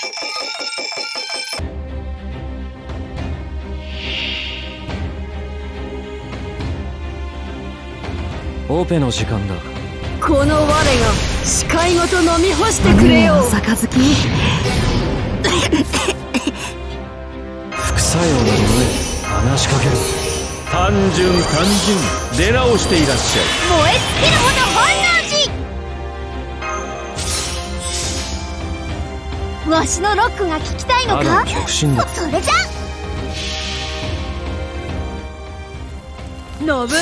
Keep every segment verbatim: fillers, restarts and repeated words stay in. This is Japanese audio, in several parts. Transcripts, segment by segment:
オペの時間だ。 この我が視界ごと飲み干してくれよ。杯副作用などない。話しかける。 単純単純出直していらっしゃい。 燃え尽きるほど本能寺。わしのロックが聞きたいのか。 極真だ。 それじゃ信長ザ・ロックンロ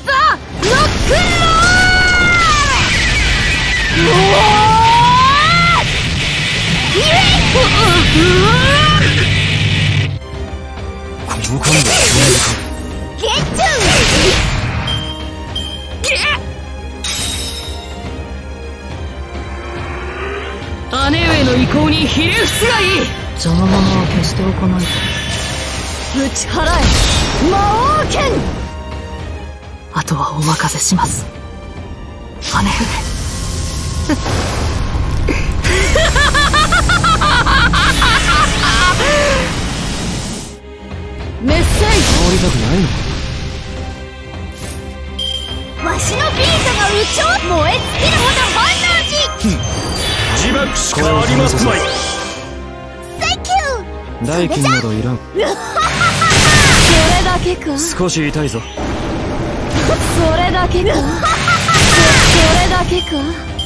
ール。 この間だ。 ゲッチュー。姉上の意向にひれ伏すがいい。邪魔者は決しておかないと。打ち払え魔王剣。あとはお任せします、姉上。メッセージ。 触りたくないのか。 わしのビートが宇宙燃え尽きるほど本能寺。 自爆しかありますまい。 センキュー。 代金などいらん。 それだけか。 少し痛いぞ。 それだけか。それだけか。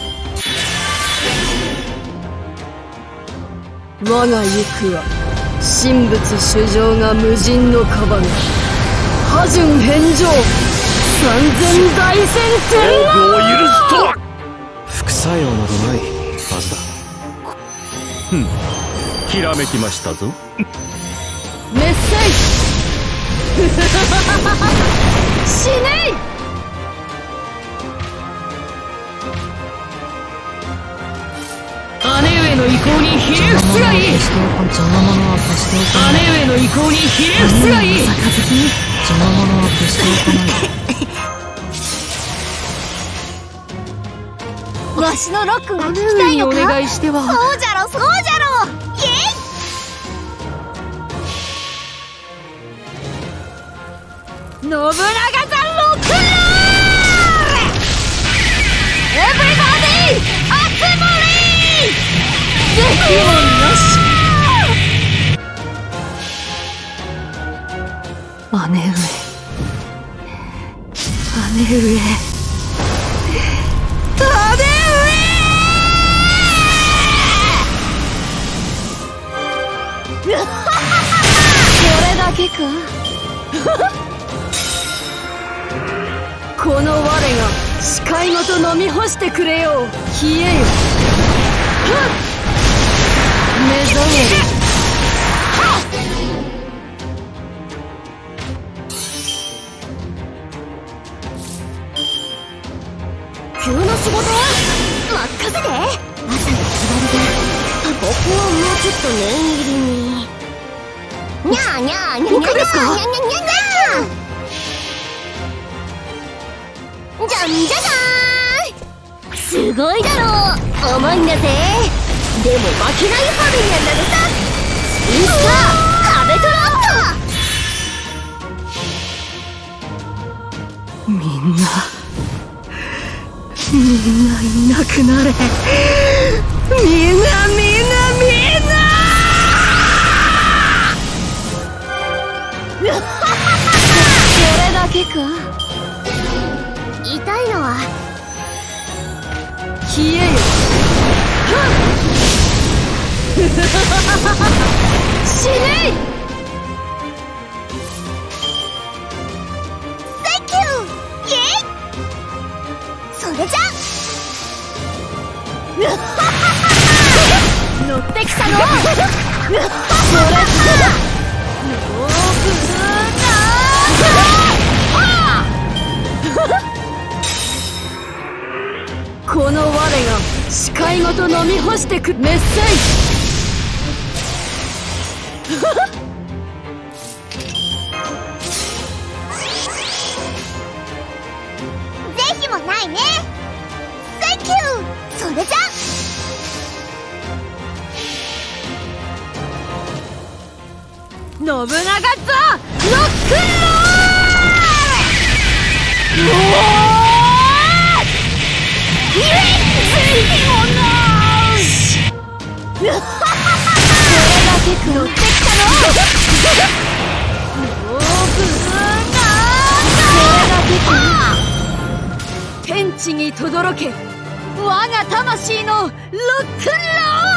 我が行くは神仏主情が無人のカバネ。波順返上。三千大戦天王を許すとは。 副作用などないはずだ。 ふん、ひらめきましたぞ。 メッセージ。死ねい。姉上の意向にひれ伏すがいい。姉上の意向にひれ伏すがいい。邪魔者は決しておかない。 わしのロックが聞きたいのか。 お願いしては。 そうじゃろそうじゃろ。イエイ。信長ザ・ロックンロール。エブリバディ集まり。ぜひもなし。 姉上、姉上、姉上。それだけか。この我が視界ごと飲み干してくれよ。冷えよ。目覚める。 急な仕事は任せて。朝の決まりでここはもうちょっと念入りに。にゃーにゃーにゃーにゃーにゃーにゃーにゃーにゃー。じゃんじゃじゃーん。すごいだろう。重いんだぜ。でも負けないファミリアなのさ。スピンスター壁トロット。 みんなみんないなくなれ。みんなみんなみんな。それだけか。 痛いのは冷えよ。死ねい。 センキュー。イエイ。それじゃ乗ってきたの。それじゃノーブルこの我が視界ごと飲み干してく。メッセージ。 ぜひもないね。センキュー。それじゃ信長ぞロックンロール。おーイエイついにもなーしこれが結構乗ってきたのもうブーナー天地に轟け我が魂のロックンロール。